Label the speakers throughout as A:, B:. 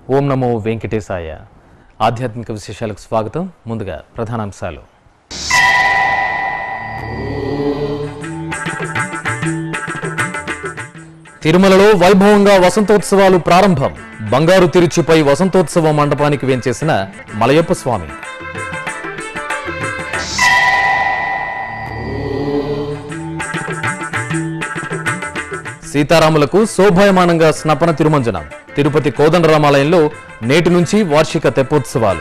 A: ఓం నమో వెంకటేశాయ. ఆధ్యాత్మిక విశేషాలకు స్వాగతం. ముందుగా ప్రధానాంశాలు. తిరుమలలో వైభవంగా వసంతోత్సవాలు ప్రారంభం. బంగారు తిరుచిపై వసంతోత్సవ మండపానికి వేంచేసిన మలయప్ప స్వామి. సీతారాములకు శోభాయమానంగా స్నపన తిరుమంజనం. తిరుపతి కోదండరామాలయంలో నేటి నుంచి వార్షిక తెప్పోత్సవాలు.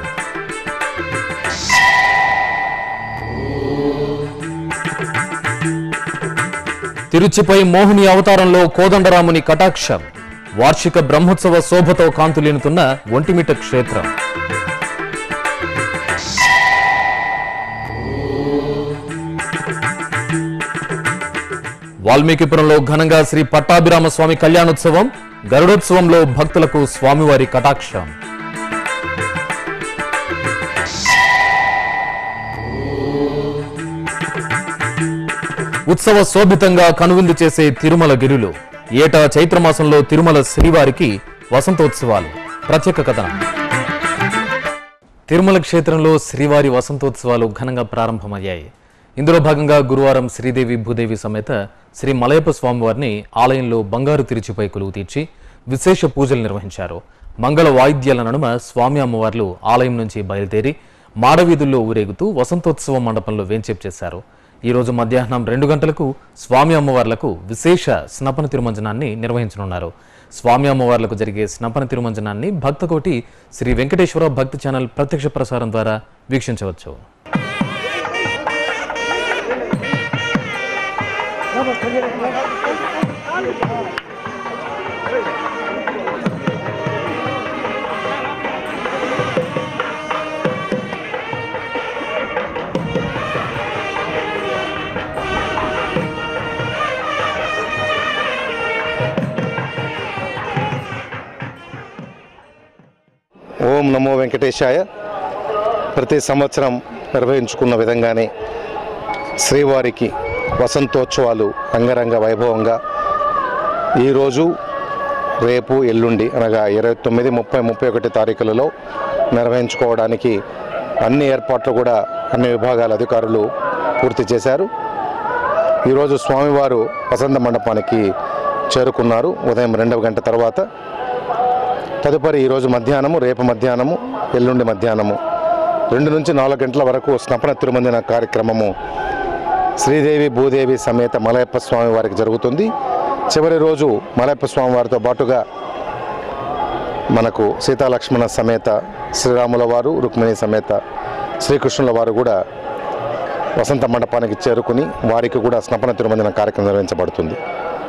A: తిరుచిపై మోహిని అవతారంలో కోదండరాముని కటాక్షం. వార్షిక బ్రహ్మోత్సవ శోభతో కాంతులేనుతున్న ఒంటిమిట్ట క్షేత్రం. వాల్మీకిపురంలో ఘనంగా శ్రీ పట్టాభిరామ స్వామి కళ్యాణోత్సవం. గరుడోత్సవంలో భక్తులకు స్వామివారి కటాక్షం. ఉత్సవ శోభితంగా కనువిందు చేసే తిరుమల గిరులు. ఏటా చైత్రమాసంలో తిరుమల శ్రీవారికి వసంతోత్సవాలు. ప్రత్యేక కథనం. తిరుమల క్షేత్రంలో శ్రీవారి వసంతోత్సవాలు ఘనంగా ప్రారంభమయ్యాయి. ఇందులో భాగంగా గురువారం శ్రీదేవి భూదేవి సమేత శ్రీ మలయప్ప స్వామివారిని ఆలయంలో బంగారు తిరుచిపై కొలువు తీర్చి విశేష పూజలు నిర్వహించారు. మంగళ వాయిద్యాల నడుమ స్వామి అమ్మవార్లు ఆలయం నుంచి బయలుదేరి మాడవీధుల్లో ఊరేగుతూ వసంతోత్సవ మండపంలో వేంచేపు చేశారు. ఈ రోజు మధ్యాహ్నం 2 గంటలకు స్వామి అమ్మవార్లకు విశేష స్నపన తిరుమంజనాన్ని నిర్వహించనున్నారు. స్వామి అమ్మవార్లకు జరిగే స్నపన తిరుమంజనాన్ని భక్తకోటి శ్రీ వెంకటేశ్వర భక్తి ఛానల్ ప్రత్యక్ష ప్రసారం ద్వారా వీక్షించవచ్చు.
B: ఓం నమో వెంకటేశాయ. ప్రతి సంవత్సరం నిర్వహించుకున్న విధంగానే శ్రీవారికి వసంతోత్సవాలు అంగరంగ వైభవంగా ఈరోజు, రేపు, ఎల్లుండి అనగా 29, 30, 31 తారీఖులలో నిర్వహించుకోవడానికి అన్ని ఏర్పాట్లు కూడా అన్ని విభాగాల అధికారులు పూర్తి చేశారు. ఈరోజు స్వామివారు వసంత మండపానికి చేరుకున్నారు ఉదయం 2 గంట తర్వాత. తదుపరి ఈరోజు మధ్యాహ్నము, రేపు మధ్యాహ్నము, ఎల్లుండి మధ్యాహ్నము 2 నుంచి 4 గంటల వరకు స్నపన తిరుమంజన కార్యక్రమము శ్రీదేవి భూదేవి సమేత మలయప్ప స్వామి వారికి జరుగుతుంది. చివరి రోజు మలయప్ప స్వామి వారితో పాటుగా మనకు సీతాలక్ష్మణ సమేత శ్రీరాముల వారు, రుక్మిణి సమేత శ్రీకృష్ణుల వారు కూడా వసంత మండపానికి చేరుకుని వారికి కూడా స్నపన తిరుమంజన కార్యక్రమం నిర్వహించబడుతుంది.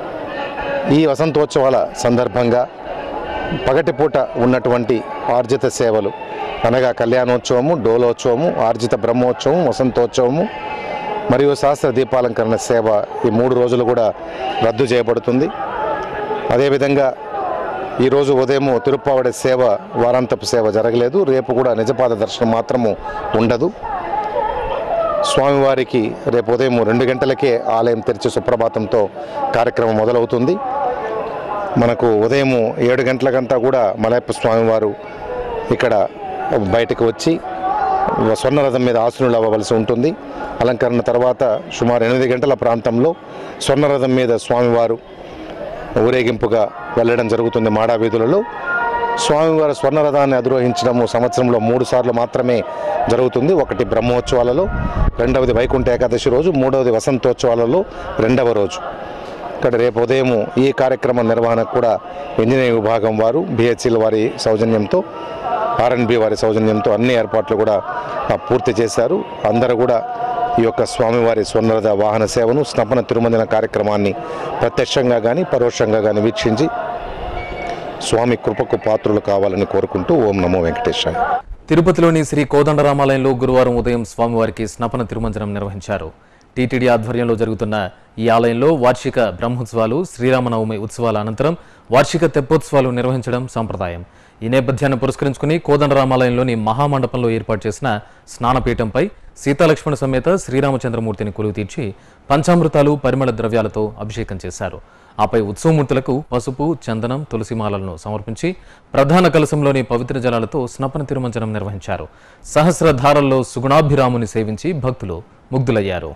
B: ఈ వసంతోత్సవాల సందర్భంగా పగటిపూట ఉన్నటువంటి ఆర్జిత సేవలు అనగా కళ్యాణోత్సవము, డోలోత్సవము, ఆర్జిత బ్రహ్మోత్సవం, వసంతోత్సవము మరియు సహస్ర దీపాలంకరణ సేవ ఈ 3 రోజులు కూడా రద్దు చేయబడుతుంది. అదేవిధంగా ఈరోజు ఉదయము తిరుప్పావడి సేవ, వారాంతపు సేవ జరగలేదు. రేపు కూడా నిజపాద దర్శనం మాత్రము ఉండదు. స్వామివారికి రేపు ఉదయం 2 గంటలకే ఆలయం తెరిచి సుప్రభాతంతో కార్యక్రమం మొదలవుతుంది. మనకు ఉదయం 7 గంటలకంతా కూడా మలయప్ప స్వామివారు ఇక్కడ బయటకు వచ్చి స్వర్ణరథం మీద ఆసనులు అవ్వవలసి ఉంటుంది. అలంకరణ తర్వాత సుమారు 8 గంటల ప్రాంతంలో స్వర్ణరథం మీద స్వామివారు ఊరేగింపుగా వెళ్ళడం జరుగుతుంది. మాడావీధులలో స్వామివారి స్వర్ణరథాన్ని అధిరోహించడము సంవత్సరంలో 3 సార్లు మాత్రమే జరుగుతుంది. ఒకటి బ్రహ్మోత్సవాలలో, రెండవది వైకుంఠ ఏకాదశి రోజు, మూడవది వసంతోత్సవాలలో 2వ రోజు. ఇక్కడ రేపు ఉదయం ఈ కార్యక్రమం నిర్వహణకు కూడా ఇంజనీరింగ్ విభాగం వారు, బిహెచ్ఎల్ వారి సౌజన్యంతో, ఆర్ఎన్బి వారి సౌజన్యంతో అన్ని ఏర్పాట్లు కూడా పూర్తి చేశారు. అందరూ కూడా ఈ యొక్క స్వామివారి స్వర్ణరథ వాహన సేవను, స్నపన తిరుమంజన కార్యక్రమాన్ని ప్రత్యక్షంగా కానీ పరోక్షంగా కానీ వీక్షించి స్వామి కృపకు పాత్రులు కావాలని కోరుకుంటూ ఓం నమో వెంకటేశాయ.
A: తిరుపతిలోని శ్రీ కోదండరామాలయంలో గురువారం ఉదయం స్వామివారికి స్నపన తిరుమంజనం నిర్వహించారు. టీటీడీ ఆధ్వర్యంలో జరుగుతున్న ఈ ఆలయంలో వార్షిక బ్రహ్మోత్సవాలు, శ్రీరామనవమి ఉత్సవాల అనంతరం వార్షిక తెప్పోత్సవాలు నిర్వహించడం సంప్రదాయం. ఈ నేపథ్యాన్ని పురస్కరించుకుని కోదండరామాలయంలోని మహామండపంలో ఏర్పాటు చేసిన స్నానపీఠంపై సీతాలక్ష్మణ సమేత శ్రీరామచంద్రమూర్తిని కొలువు తీర్చి పంచామృతాలు, పరిమళ ద్రవ్యాలతో అభిషేకం చేశారు. ఆపై ఉత్సవమూర్తులకు పసుపు, చందనం, తులసిమాలలను సమర్పించి ప్రధాన కలశంలోని పవిత్ర జలాలతో స్నపన తిరుమంజనం నిర్వహించారు. సహస్రధారల్లో సుగుణాభిరాముని సేవించి భక్తులు ముగ్ధులయ్యారు.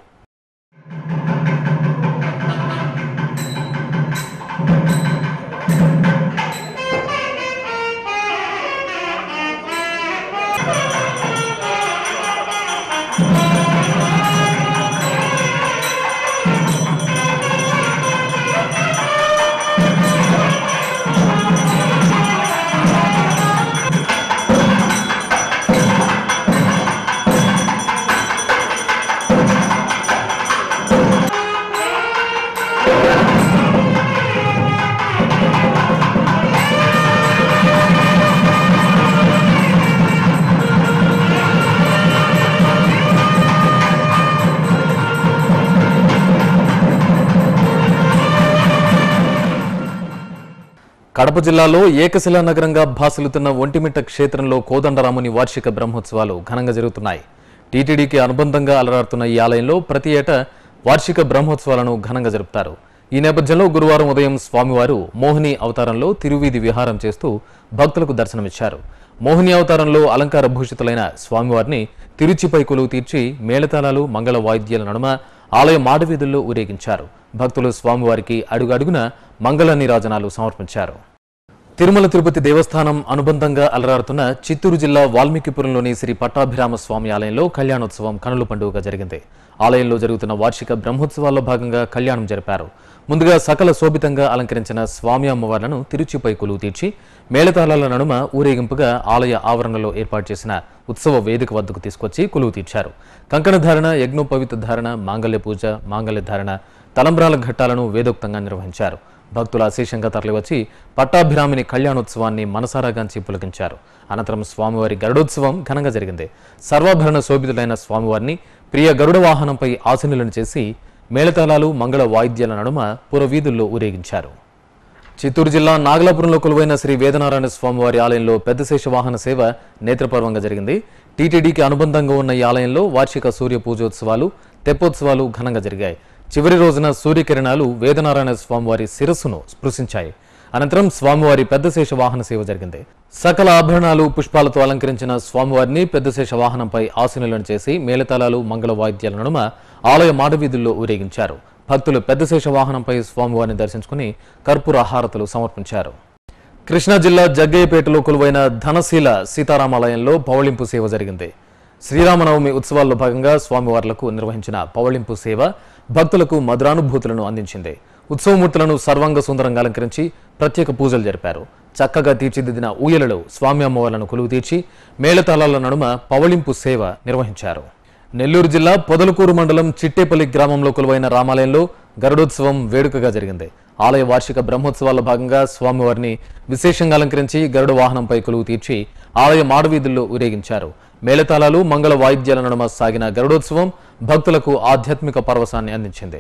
A: కడప జిల్లాలో ఏకశిలా నగరంగా భాసిల్లుతున్న ఒంటిమిట్ట క్షేత్రంలో కోదండరాముని వార్షిక బ్రహ్మోత్సవాలు ఘనంగా జరుగుతున్నాయి. టీటీడీకి అనుబంధంగా అలరారుతున్న ఈ ఆలయంలో ప్రతి ఏటా వార్షిక బ్రహ్మోత్సవాలను ఘనంగా జరుపుతారు. ఈ నేపథ్యంలో గురువారం ఉదయం స్వామివారు మోహిని అవతారంలో తిరువీధి విహారం చేస్తూ భక్తులకు దర్శనమిచ్చారు. మోహిని అవతారంలో అలంకార భూషితులైన స్వామివారిని తిరుచిపై కొలువు తీర్చి మేళతాళాలు, మంగళ వాయిద్యాల నడుమ ఆలయ మాడవీధుల్లో ఊరేగించారు. భక్తులు స్వామివారికి అడుగడుగున మంగళ నీరాజనాలు సమర్పించారు. తిరుమల తిరుపతి దేవస్థానం అనుబంధంగా అలరారుతున్న చిత్తూరు జిల్లా వాల్మీకిపురంలోని శ్రీ పట్టాభిరామ స్వామి ఆలయంలో కళ్యాణోత్సవం కనుల పండుగగా జరిగింది. ఆలయంలో జరుగుతున్న వార్షిక బ్రహ్మోత్సవాల్లో భాగంగా కళ్యాణం జరిపారు. ముందుగా సకల శోభితంగా అలంకరించిన స్వామి అమ్మవార్లను తిరుచిపై కొలువు తీర్చి మేళతాళాల నడుమ ఊరేగింపుగా ఆలయ ఆవరణలో ఏర్పాటు చేసిన ఉత్సవ వేదిక వద్దకు తీసుకొచ్చి కొలువు తీర్చారు. కంకణ ధారణ, యజ్ఞోపవిత ధారణ, మాంగళ్య పూజ, మాంగళ్య ధారణ, తలంబ్రాల ఘట్టాలను వేదోక్తంగా నిర్వహించారు. భక్తులు అశేషంగా తరలివచ్చి పట్టాభిరామిని కళ్యాణోత్సవాన్ని మనసారాగాంచి పులకించారు. అనంతరం స్వామివారి గరుడోత్సవం ఘనంగా జరిగింది. సర్వాభరణ శోభితులైన స్వామివారిని ప్రియ గరుడ వాహనంపై ఆసనులను చేసి మేళతాళాలు, మంగళ వాయిద్యాల నడుమ పురవీధుల్లో ఊరేగించారు. చిత్తూరు జిల్లా నాగలాపురంలో కొలువైన శ్రీ వేదనారాయణ స్వామివారి ఆలయంలో పెద్ద శేషవాహన సేవ నేత్రపర్వంగా జరిగింది. టీటీడీకి అనుబంధంగా ఉన్న ఈ ఆలయంలో వార్షిక సూర్య పూజోత్సవాలు, తెప్పోత్సవాలు ఘనంగా జరిగాయి. చివరి రోజున సూర్యకిరణాలు వేదనారాయణ స్వామివారి శిరస్సును స్పృశించాయి. అనంతరం స్వామివారి పెద్ద శేష వాహన సేవ జరిగింది. సకల ఆభరణాలు, పుష్పాలతో అలంకరించిన స్వామివారిని పెద్ద శేష వాహనంపై ఆసీనులను చేసి మేళతాళాలు, మంగళ వాయిద్యాల నడుమ ఆలయ మాడవీధుల్లో ఊరేగించారు. భక్తులు పెద్ద శేష వాహనంపై స్వామివారిని దర్శించుకుని కర్పూర హారతులు సమర్పించారు. కృష్ణా జిల్లా జగ్గయ్యపేటలో కొలువైన ధనశీల సీతారామాలయంలో పవళింపు సేవ జరిగింది. శ్రీరామనవమి ఉత్సవాల్లో భాగంగా స్వామివార్లకు నిర్వహించిన పవళింపు సేవ భక్తులకు మధురానుభూతులను అందించింది. ఉత్సవమూర్తులను సర్వాంగ సుందరంగా అలంకరించి ప్రత్యేక పూజలు జరిపారు. చక్కగా తీర్చిదిద్దిన ఊయలలో స్వామి అమ్మవార్లను కొలువు తీర్చి మేళతాళాల నడుమ పవళింపు సేవ నిర్వహించారు. నెల్లూరు జిల్లా పొదలకూరు మండలం చిట్టేపల్లి గ్రామంలో కొలువైన రామాలయంలో గరుడోత్సవం వేడుకగా జరిగింది. ఆలయ వార్షిక బ్రహ్మోత్సవాల్లో భాగంగా స్వామివారిని విశేషంగా అలంకరించి గరుడ వాహనంపై కొలువు తీర్చి ఆలయ మాడవీధుల్లో ఊరేగించారు. మేళతాళాలు, మంగళ వాయిద్యాల నడుమ సాగిన గరుడోత్సవం భక్తులకు ఆధ్యాత్మిక పరవశాన్ని అందించింది.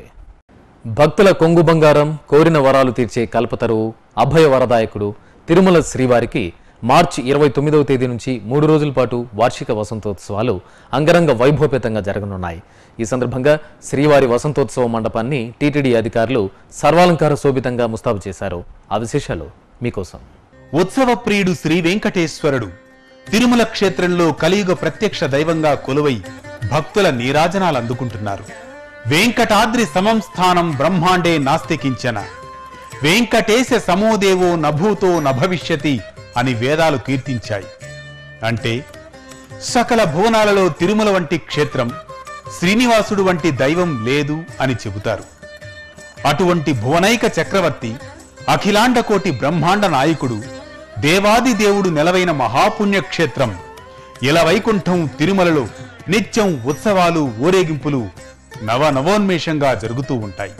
A: భక్తుల కొంగు బంగారం, కోరిన వరాలు తీర్చే కల్పతరువు, అభయ వరదాయకుడు తిరుమల శ్రీవారికి మార్చి 29వ తేదీ నుంచి 3 రోజుల పాటు వార్షిక వసంతోత్సవాలు అంగరంగ వైభవపేతంగా జరగనున్నాయి. ఈ సందర్భంగా శ్రీవారి వసంతోత్సవ మండపాన్ని టీటీడీ అధికారులు సర్వాలంకార శోభితంగా ముస్తాబు చేశారు. ఆ విశేషాలు మీకోసం.
C: ఉత్సవ ప్రియుడు శ్రీ వెంకటేశ్వరుడు తిరుమల క్షేత్రంలో కలియుగ ప్రత్యక్ష దైవంగా కొలువై భక్తుల నీరాజనాలు అందుకుంటున్నారు. వెంకటాద్రి సమం స్థానం బ్రహ్మాండే నాస్తికించన, వెంకటేశ సమోదేవో నభూతో నభవిష్యతి అని వేదాలు కీర్తించాయి. అంటే సకల భువనాలలో తిరుమల వంటి క్షేత్రం, శ్రీనివాసుడు వంటి దైవం లేదు అని చెబుతారు. అటువంటి భువనైక చక్రవర్తి, అఖిలాండకోటి బ్రహ్మాండ నాయకుడు, దేవాది దేవుడు నెలవైన మహాపుణ్యక్షేత్రం ఇలవైకుంఠం తిరుమలలో నిత్యం ఉత్సవాలు, ఊరేగింపులు నవనవోన్మేషంగా జరుగుతూ ఉంటాయి.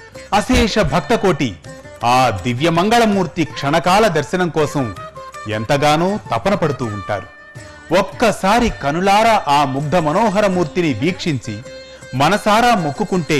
C: అశేష భక్తకోటి ఆ దివ్యమంగళమూర్తి క్షణకాల దర్శనం కోసం ఎంతగానో తపన పడుతూ ఉంటారు. ఒక్కసారి కనులారా ఆ ముగ్ధ మనోహర మూర్తిని వీక్షించి మనసారా మొక్కుకుంటే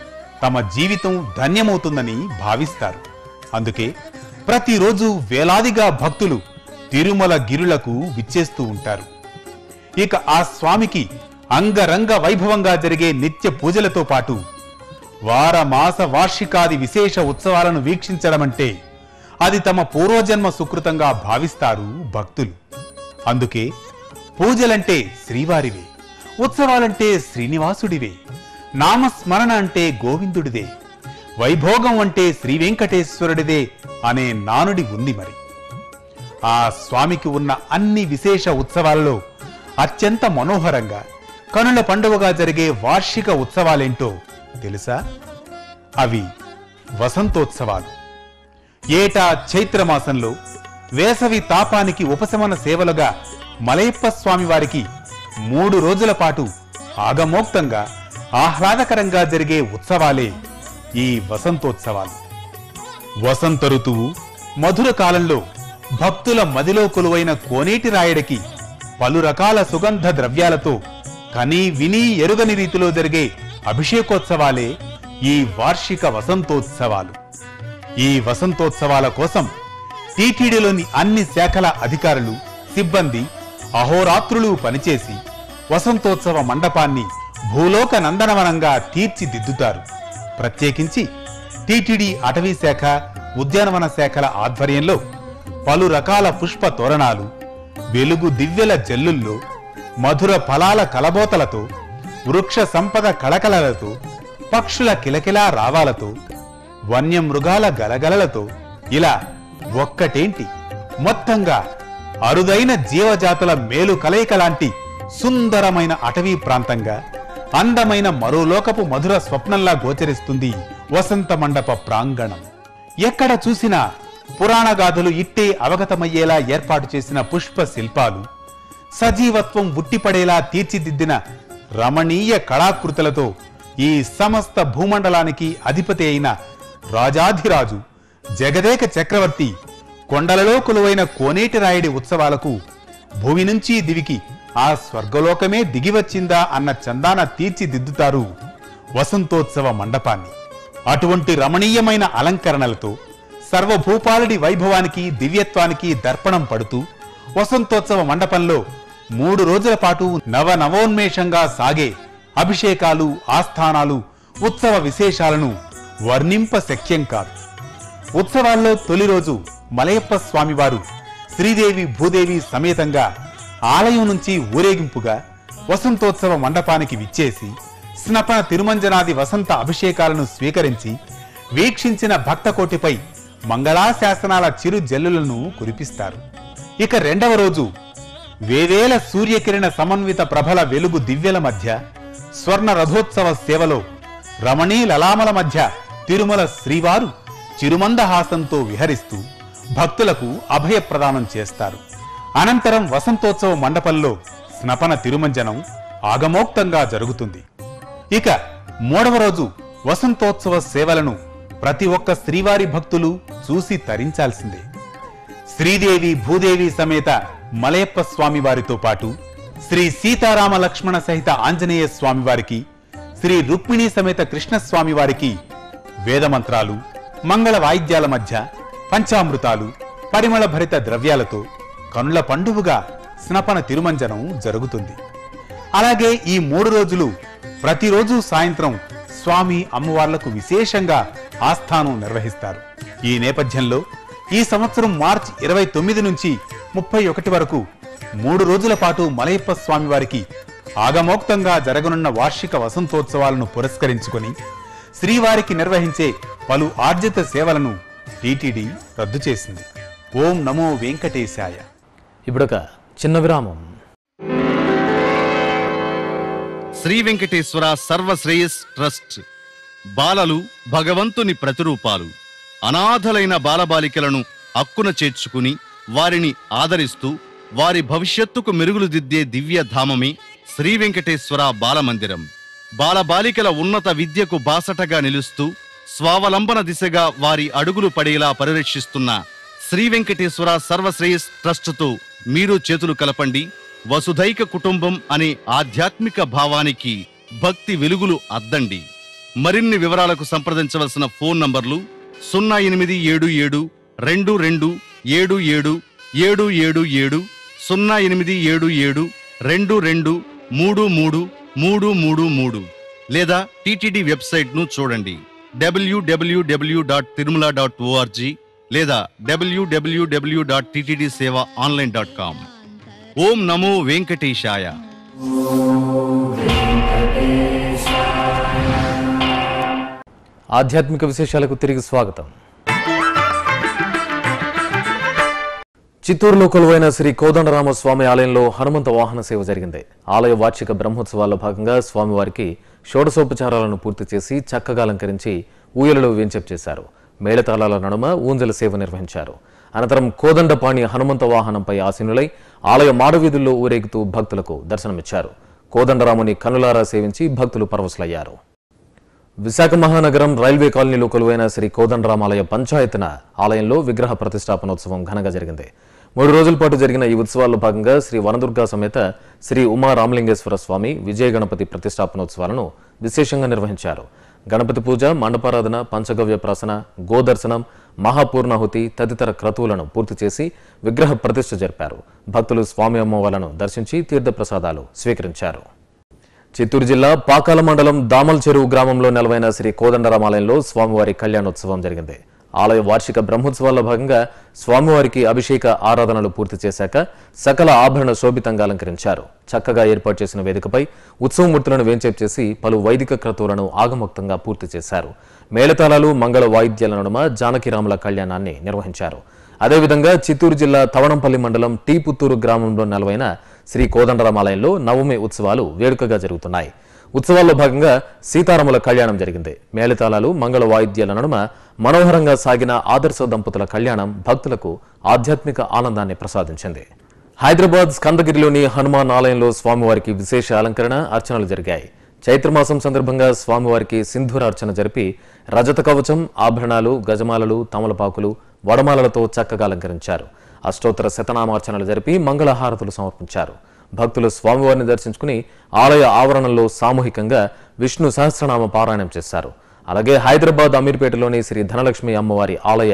C: తమ జీవితం ధన్యమవుతుందని భావిస్తారు. అందుకే ప్రతిరోజు వేలాదిగా భక్తులు తిరుమల గిరులకు విచ్చేస్తూ ఉంటారు. ఇక ఆ స్వామికి అంగరంగ వైభవంగా జరిగే నిత్య పూజలతో పాటు వార మాస వార్షికాది విశేష ఉత్సవాలను వీక్షించడమంటే అది తమ పూర్వజన్మ సుకృతంగా భావిస్తారు భక్తులు. అందుకే పూజలంటే శ్రీవారివే, ఉత్సవాలంటే శ్రీనివాసుడివే, నామస్మరణ అంటే గోవిందుడిదే, వైభోగం అంటే శ్రీ వెంకటేశ్వరుడిదే అనే నానుడి ఉంది. మరి ఆ స్వామికి ఉన్న అన్ని విశేష ఉత్సవాలలో అత్యంత మనోహరంగా కనుల పండుగగా జరిగే వార్షిక ఉత్సవాలేంటో తెలుసా? అవి వసంతోత్సవాలు. ఏటా చైత్రమాసంలో వేసవి తాపానికి ఉపశమన సేవలుగా మలయప్ప స్వామి వారికి 3 రోజుల పాటు ఆగమోక్తంగా ఆహ్లాదకరంగా జరిగే ఉత్సవాలే ఈ వసంతోత్సవాలు. వసంత ఋతువు మధుర కాలంలో భక్తుల మదిలో కొలువైన కోనేటి రాయడికి పలు రకాల సుగంధ ద్రవ్యాలతో కనీ విని ఎరుగని రీతిలో జరిగే అభిషేకోత్సవాలే ఈ వార్షిక వసంతోత్సవాలు. ఈ వసంతోత్సవాల కోసం టీటీడీలోని అన్ని శాఖల అధికారులు, సిబ్బంది అహోరాత్రులు పనిచేసి వసంతోత్సవ మండపాన్ని భూలోక నందనవనంగా తీర్చిదిద్దుతారు. ప్రత్యేకించి టీటీడీ అటవీ శాఖ, ఉద్యానవన శాఖల ఆధ్వర్యంలో పలు రకాల పుష్ప తోరణాలు, వెలుగు దివ్యల జల్లుల్లో, మధుర ఫలాల కలబోతలతో, వృక్ష సంపద కళకళలతో, పక్షుల కిలకిలా రావాలతో, వన్యమృగాల గలగలలతో, ఇలా ఒక్కటేంటి మొత్తంగా అరుదైన జీవజాతుల మేలు కలయిక లాంటి సుందరమైన అటవీ ప్రాంతంగా అందమైన మరోలోకపు మధుర స్వప్నంలా గోచరిస్తుంది వసంత మండప ప్రాంగణం. ఎక్కడ చూసినా పురాణ గాథలు ఇట్టే అవగతమయ్యేలా ఏర్పాటు చేసిన పుష్ప శిల్పాలు, సజీవత్వం ఉట్టిపడేలా తీర్చిదిద్దిన రమణీయ కళాకృతులతో ఈ సమస్త భూమండలానికి అధిపతి అయిన రాజాధిరాజు జగదేక చక్రవర్తి కొండలలో కొలువైన కోనేటి రాయుడి ఉత్సవాలకు భూమి నుంచి దివికి ఆ స్వర్గలోకమే దిగివచ్చిందా అన్న చందాన తీర్చిదిద్దుతారు వసంతోత్సవ మండపాన్ని. అటువంటి రమణీయమైన అలంకరణలతో సర్వభూపాలుడి వైభవానికి, దివ్యత్వానికి దర్పణం పడుతూ వసంతోత్సవ మండపంలో 3 రోజుల పాటు నవనవోన్మేషంగా సాగే అభిషేకాలు, ఆస్థానాలు, ఉత్సవ విశేషాలను వర్ణింప శక్యం కాదు. ఉత్సవాల్లో తొలి రోజు మలయప్ప స్వామివారు శ్రీదేవి భూదేవి సమేతంగా ఆలయం నుంచి ఊరేగింపుగా వసంతోత్సవ మండపానికి విచ్చేసి స్నపన తిరుమంజనాది వసంత అభిషేకాలను స్వీకరించి వీక్షించిన భక్తకోటిపై మంగళాశాసనాల చిరు జల్లులను కురిపిస్తారు. ఇక రెండవ రోజు వేవేల సూర్యకిరణ సమన్విత ప్రభల వెలుగు దివ్యల మధ్య స్వర్ణ రథోత్సవ సేవలో రమణీ లలామల మధ్య తిరుమల శ్రీవారు చిరుమందహాసంతో విహరిస్తూ భక్తులకు అభయ ప్రదానం చేస్తారు. అనంతరం వసంతోత్సవ మండపంలో స్నపన తిరుమంజనం ఆగమోక్తంగా జరుగుతుంది. ఇక 3వ రోజు వసంతోత్సవ సేవలను ప్రతి ఒక్క శ్రీవారి భక్తులు చూసి తరించాల్సిందే. శ్రీదేవి భూదేవి సమేత మలయప్ప స్వామి వారితో పాటు శ్రీ సీతారామ లక్ష్మణ సహిత ఆంజనేయ స్వామి వారికి, శ్రీ రుక్మిణీ సమేత కృష్ణస్వామి వారికి వేదమంత్రాలు, మంగళ వాయిద్యాల మధ్య పంచామృతాలు, పరిమళ భరిత ద్రవ్యాలతో కనుల పండువుగా స్నపన తిరుమంజనం జరుగుతుంది. అలాగే ఈ 3 రోజులు ప్రతిరోజు సాయంత్రం స్వామి అమ్మవార్లకు విశేషంగా ఆస్థానం నిర్వహిస్తారు. ఈ నేపథ్యంలో ఈ సంవత్సరం మార్చి 29 నుంచి 31 వరకు 3 రోజుల పాటు మలయప్ప స్వామి వారికి ఆగమోక్తంగా జరగనున్న వార్షిక వసంతోత్సవాలను పురస్కరించుకొని శ్రీవారికి నిర్వహించే పలు ఆర్జిత సేవలను టీటీడీ రద్దు చేసింది. ఓం నమో వెంకటేశాయ.
A: ఇప్పుడొక చిన్న విరామం.
D: శ్రీ వెంకటేశ్వర సర్వశ్రేయస్ ట్రస్ట్ బాలలు భగవంతుని ప్రతిరూపాలు. అనాథలైన బాలబాలికలను అక్కున చేర్చుకుని వారిని ఆదరిస్తూ వారి భవిష్యత్తుకు మెరుగులు దిద్దే దివ్య ధామమే శ్రీ వెంకటేశ్వర బాలమందిరం. బాలబాలికల ఉన్నత విద్యకు బాసటగా నిలుస్తూ స్వావలంబన దిశగా వారి అడుగులు పడేలా పరిరక్షిస్తున్న శ్రీ వెంకటేశ్వర సర్వశ్రేయస్ ట్రస్టుతో మీరు చేతులు కలపండి. వసుధైక కుటుంబం అనే ఆధ్యాత్మిక భావానికి భక్తి వెలుగులు అద్దండి. మరిన్ని వివరాలకు సంప్రదించవలసిన ఫోన్ నంబర్లు 0877 22 77 777, 0877 22 33 333. లేదా టీటీడీ వెబ్సైట్ను చూడండి www.tirumala.org లేదా www.ttdsevaonline.com. ఓం నమో వెంకటేశాయ.
A: ఆధ్యాత్మిక విశేషాలకు తిరిగి స్వాగతం. చిత్తూరులో కొలువైన శ్రీ కోదండరామ స్వామి ఆలయంలో హనుమంత వాహన సేవ జరిగింది. ఆలయ వార్షిక బ్రహ్మోత్సవాల్లో భాగంగా స్వామివారికి షోడశోపచారాలను పూర్తి చేసి చక్కగా అలంకరించి ఊయలలో వేంచేపు చేశారు. మేళతాళాల నడుమ ఊంజల సేవ నిర్వహించారు. అనంతరం కోదండపాణి హనుమంత వాహనంపై ఆసీనులై ఆలయ మాడవీధుల్లో ఊరేగుతూ భక్తులకు దర్శనమిచ్చారు. కోదండరాముని కనులారా సేవించి భక్తులు పరవశులయ్యారు. విశాఖ మహానగరం రైల్వే కాలనీలో కొలువైన శ్రీ కోదండరామాలయ పంచాయతన ఆలయంలో విగ్రహ ప్రతిష్టాపనోత్సవం ఘనంగా జరిగింది. 3 రోజుల పాటు జరిగిన ఈ ఉత్సవాల్లో భాగంగా శ్రీ వనదుర్గా సమేత శ్రీ ఉమా రామలింగేశ్వర స్వామి విజయ గణపతి ప్రతిష్టాపనోత్సవాలను విశేషంగా నిర్వహించారు. గణపతి పూజ, మండపారాధన, పంచగవ్య ప్రాసన, గోదర్శనం, మహాపూర్ణాహుతి తదితర క్రతువులను పూర్తి చేసి విగ్రహ ప్రతిష్ఠ జరిపారు. భక్తులు స్వామి అమ్మవార్లను దర్శించి తీర్థప్రసాదాలు స్వీకరించారు. చిత్తూరు జిల్లా పాకాల మండలం దామల్ చెరువు గ్రామంలో నెలవైన శ్రీ కోదండరామాలయంలో స్వామివారి కళ్యాణోత్సవం జరిగింది. ఆలయ వార్షిక బ్రహ్మోత్సవాల్లో భాగంగా స్వామివారికి అభిషేక ఆరాధనలు పూర్తి చేశాక సకల ఆభరణ శోభితంగా అలంకరించారు. చక్కగా ఏర్పాటు చేసిన వేదికపై ఉత్సవమూర్తులను వేంచేపు చేసి పలు వైదిక క్రతువులను ఆగమోక్తంగా పూర్తి చేశారు. మేళతాళాలు, మంగళ వాయిద్యాల నడుమ జానకిరాముల కళ్యాణాన్ని నిర్వహించారు. అదేవిధంగా చిత్తూరు జిల్లా తవణంపల్లి మండలం టీ పుత్తూరు గ్రామంలో నెలవైన శ్రీ కోదండరామాలయంలో నవమి ఉత్సవాలు వేడుకగా జరుగుతున్నాయి. ఉత్సవాల్లో భాగంగా సీతారాముల కళ్యాణం జరిగింది. మేళతాళాలు, మంగళ వాయిద్యాల నడుమ మనోహరంగా సాగిన ఆదర్శ దంపతుల కళ్యాణం భక్తులకు ఆధ్యాత్మిక ఆనందాన్ని ప్రసాదించింది. హైదరాబాద్ స్కందగిరిలోని హనుమాన్ ఆలయంలో స్వామివారికి విశేష అలంకరణ, అర్చనలు జరిగాయి. చైత్రమాసం సందర్భంగా స్వామివారికి సింధూర అర్చన జరిపి రజత కవచం, ఆభరణాలు, గజమాలలు, తమలపాకులు, వడమాలలతో చక్కగా అలంకరించారు. అష్టోత్తర శతనామార్చనలు జరిపి మంగళహారతులు సమర్పించారు. భక్తులు స్వామివారిని దర్శించుకుని ఆలయ ఆవరణలో సామూహికంగా విష్ణు సహస్రనామ పారాయణం చేశారు. అలాగే హైదరాబాద్ అమీర్పేటలోని శ్రీ ధనలక్ష్మి అమ్మవారి ఆలయ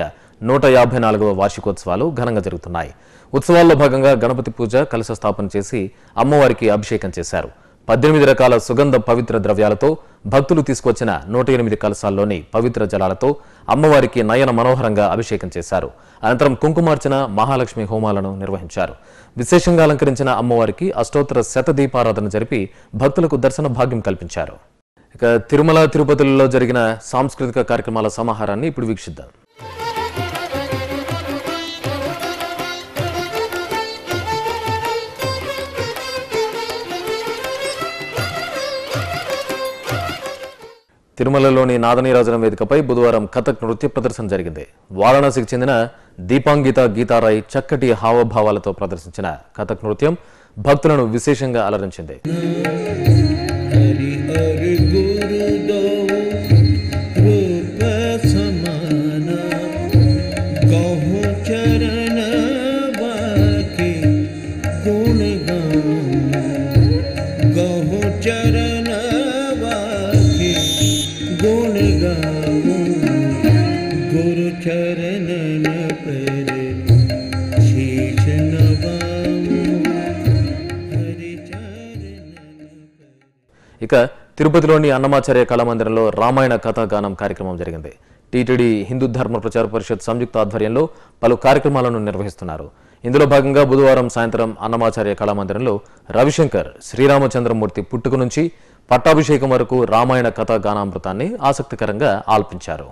A: 154వ వార్షికోత్సవాలు ఘనంగా జరుగుతున్నాయి. ఉత్సవాల్లో భాగంగా గణపతి పూజ, కలశ స్థాపన చేసి అమ్మవారికి అభిషేకం చేశారు. 18 రకాల సుగంధ పవిత్ర ద్రవ్యాలతో భక్తులు తీసుకొచ్చిన 108 కలశాల్లోని పవిత్ర జలాలతో అమ్మవారికి నయన మనోహరంగా అభిషేకం చేశారు. అనంతరం కుంకుమార్చన, మహాలక్ష్మి హోమాలను నిర్వహించారు. విశేషంగా అలంకరించిన అమ్మవారికి అష్టోత్తర శతదీపారాధన జరిపి భక్తులకు దర్శన భాగ్యం కల్పించారు. ఇక తిరుమల తిరుపతిలో జరిగిన సాంస్కృతిక కార్యక్రమాల సమాహారాన్ని ఇప్పుడు వీక్షిద్దాం. తిరుమలలోని నాదనీరాజనం వేదికపై బుధవారం కథక్ నృత్య ప్రదర్శన జరిగింది. వారణాసికి చెందిన దీపాంగిత గీతారాయ్ చక్కటి హావభావాలతో ప్రదర్శించిన కథక్ నృత్యం భక్తులను విశేషంగా అలరించింది. ఇక తిరుపతిలోని అన్నమాచార్య కళామందిరంలో రామాయణ కథాగానం కార్యక్రమం జరిగింది. టీటీడీ హిందూ ధర్మ ప్రచార పరిషత్ సంయుక్త ఆధ్వర్యంలో పలు కార్యక్రమాలను నిర్వహిస్తున్నారు. ఇందులో భాగంగా బుధవారం సాయంత్రం అన్నమాచార్య కళామందిరంలో రవిశంకర్ శ్రీరామచంద్రమూర్తి పుట్టుక నుంచి పట్టాభిషేకం వరకు రామాయణ కథాగానామృతాన్ని ఆసక్తికరంగా ఆలపించారు.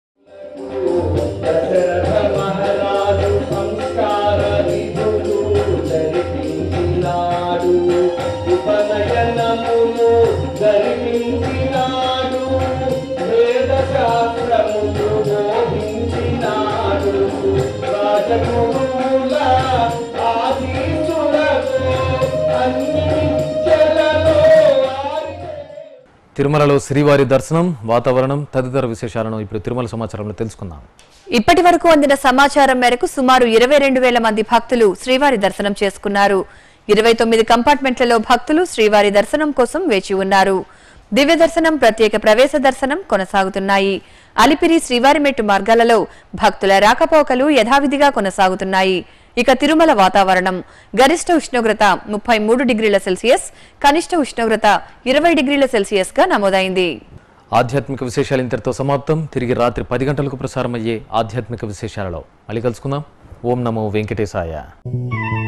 A: తిరుమలలో శ్రీవారి దర్శనం, వాతావరణం తదితర విశేషాలను ఇప్పుడు తిరుమల సమాచారంలో తెలుసుకుందాం.
E: ఇప్పటి వరకు అందిన సమాచారం మేరకు సుమారు 22,000 మంది భక్తులు శ్రీవారి దర్శనం చేసుకున్నారు. 29 కంపార్ట్మెంట్లలో భక్తులు శ్రీవారి దర్శనం కోసం వేచి ఉన్నారు. దివ్య దర్శనం, ప్రత్యేక ప్రవేశ దర్శనం కొనసాగుతున్నాయి. అలిపిరి శ్రీవారి మెట్టు మార్గాలలో భక్తుల రాకపోకలు యథావిధిగా కొనసాగుతున్నాయి. ఇక తిరుమల వాతావరణం గరిష్ట ఉష్ణోగ్రత 33 డిగ్రీల సెల్సియస్, కనిష్ట ఉష్ణోగ్రత 20 డిగ్రీల సెల్సియస్ గా నమోదైంది.
A: ఆధ్యాత్మిక విశేషాలు ఇంతటితో సమాప్తం. తిరిగి రాత్రి 10 గంటలకు ప్రసారమయ్యే ఆధ్యాత్మిక విశేషాలలో మళ్ళీ కలుసుకుందాం. ఓం నమో వెంకటేశాయ.